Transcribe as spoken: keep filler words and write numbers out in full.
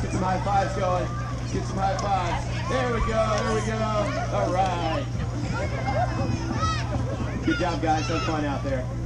get some high fives going. Let's get some high fives. There we go, there we go. All right. Good job, guys. Have fun out there.